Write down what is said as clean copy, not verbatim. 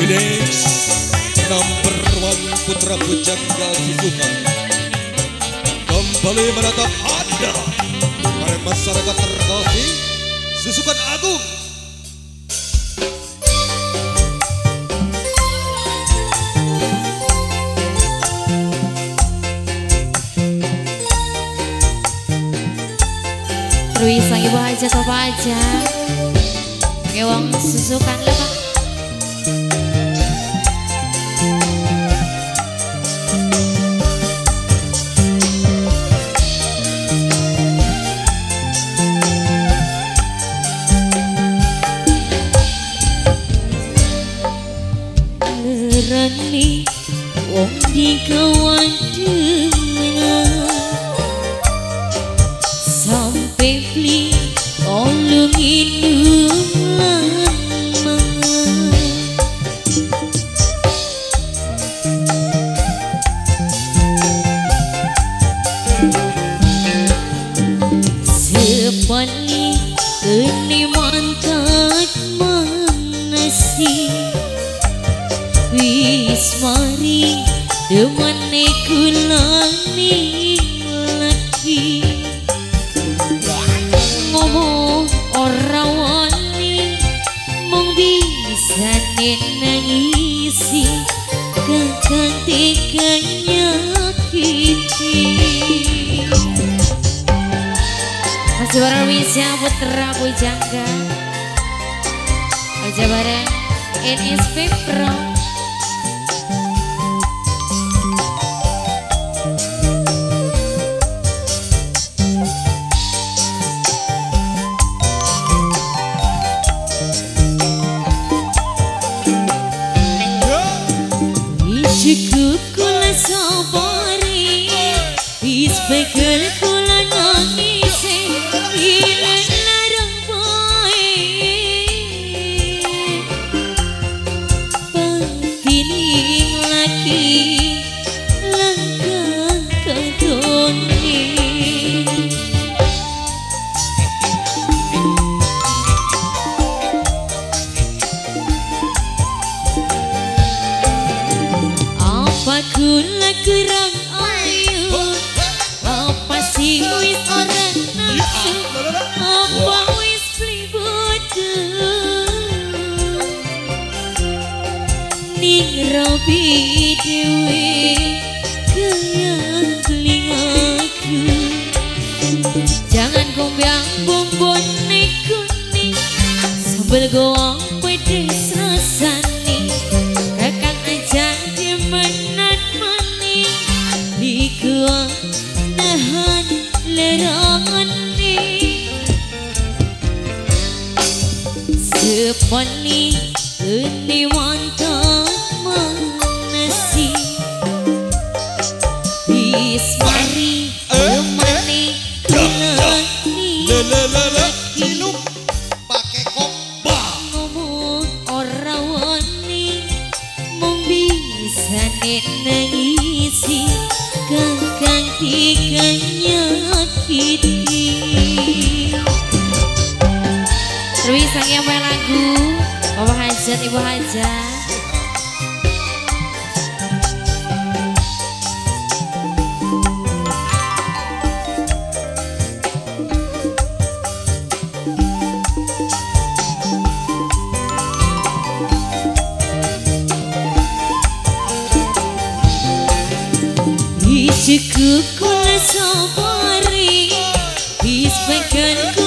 Next number one putra pujangga Susukan kembali menatap Anda para masyarakat terkasih Susukan Agung. Terus sang ibu aja apa aja ngewang Susukan lah Pak. Rani wong dikawan dengan sampai beli olungin lama sepani kini mantat manasi wis mari demane kulani lagi ngomong ora wani mung bisa nangisi kakang teganya kiti masih bareng Wisya Putra Pujangga aja bareng NSP Pro. Cukup kula sabari wis bekal kula nangisi ilang larang bae patining laki langkah kadoni apa kula kurang ayu apa sih wis ora nafsu apa wis beli bodoh ning rabi dewe kaya beli aku jangan gombyang bombon kuning sambal goang pedes rasane rekan aja dimenan maning dikuang nahan lerangan nih sepani ini mantan manasi bis mari temani kulani Ciluk pakai kompa ngomong ora wani mung bisa nangisi kakang tiganya kiti Terus sang yang main lagu Bapak Hajat Ibu Hajat cukup kula sabari bis bekal